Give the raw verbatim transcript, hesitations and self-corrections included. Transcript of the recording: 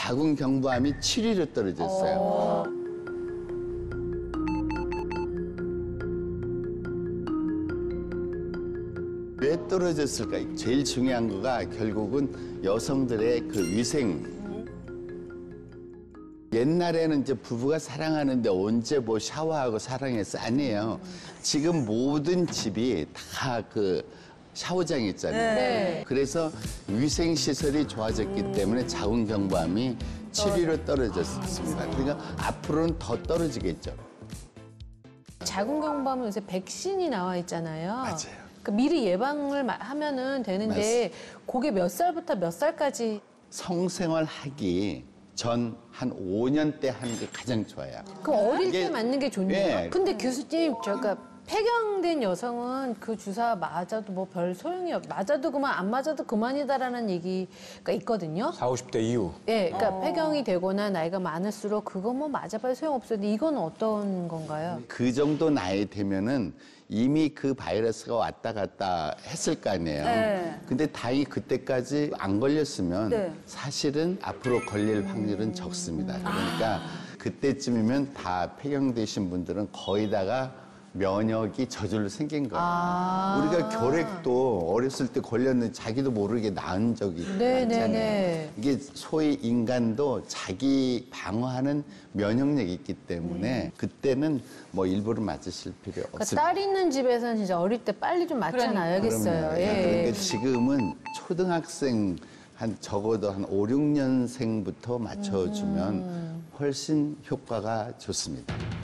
자궁경부암이 칠 위로 떨어졌어요. 어. 왜 떨어졌을까? 제일 중요한 거가 결국은 여성들의 그 위생. 옛날에는 이제 부부가 사랑하는데 언제 뭐 샤워하고 사랑했어? 아니에요. 지금 모든 집이 다 그 샤워장 있잖아요. 네. 그래서 위생 시설이 좋아졌기 때문에 자궁경부암이 칠 위로 떨어졌습니다. 그러니까 앞으로는 더 떨어지겠죠. 자궁경부암은 요새 백신이 나와 있잖아요. 맞아요. 그 미리 예방을 마- 하면은 되는데 그게 몇 살부터 몇 살까지? 성생활 하기 전 한 오 년 때 하는 게 가장 좋아요. 그럼 어릴 이게- 때 맞는 게 좋네요. 예. 근데 교수님, 저가 폐경된 여성은 그 주사 맞아도 뭐 별 소용이 없, 맞아도 그만, 안 맞아도 그만이다라는 얘기가 있거든요. 사오십 대 이후. 예, 그러니까 폐경이 되거나 나이가 많을수록 그거 뭐 맞아봐야 소용없어요. 근데 이건 어떤 건가요? 그 정도 나이 되면은 이미 그 바이러스가 왔다 갔다 했을 거 아니에요. 네. 근데 다행히 그때까지 안 걸렸으면 네. 사실은 앞으로 걸릴 확률은 적습니다. 그러니까 그때쯤이면 다 폐경되신 분들은 거의 다가 면역이 저절로 생긴 거예요. 아. 우리가 결핵도 어렸을 때 걸렸는데 자기도 모르게 나은 적이 네, 네, 많잖아요. 네. 이게 소위 인간도 자기 방어하는 면역력이 있기 때문에 그때는 뭐 일부러 맞으실 필요 그러니까 없습니다. 딸 있는 집에서는 진짜 어릴 때 빨리 좀 맞춰놔야겠어요. 그럼요. 예. 그러니까 지금은 초등학생 한 적어도 한 오, 육 년생부터 맞춰주면 훨씬 효과가 좋습니다.